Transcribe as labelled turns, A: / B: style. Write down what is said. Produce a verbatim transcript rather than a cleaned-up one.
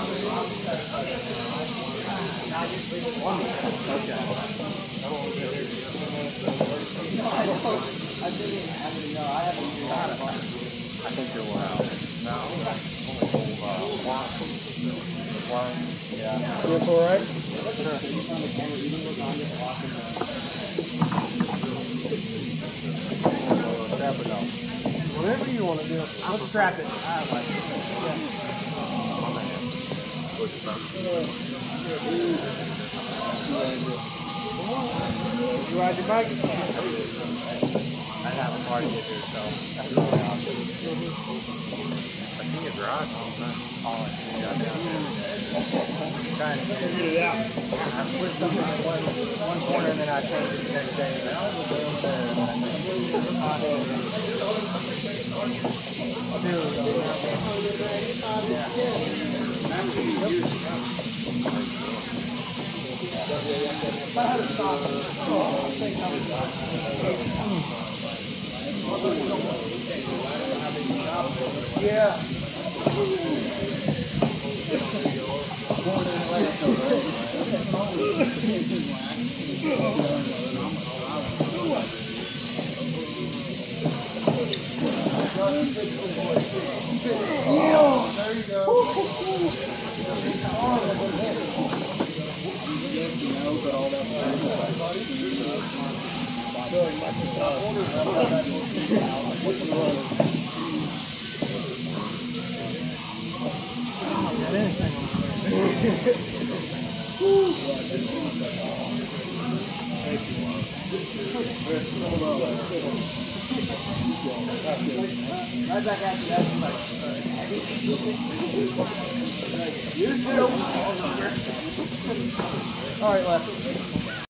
A: I didn't have to know. I haven't seen that. I
B: think you're wild. No. Yeah.
C: You up all right?
B: Strap it on.
C: Whatever you want to do. Let's strap it. I like it. You ride your bike?
B: I have a party with her, so that's really awesome. I think it's garage all the time. Oh, yeah, I'm down there. I'm trying to get it out. I put something in one, one corner and then I changed it the next day. And I was doing there.
C: Yeah. There you go. Right back after that. You still. All right, left.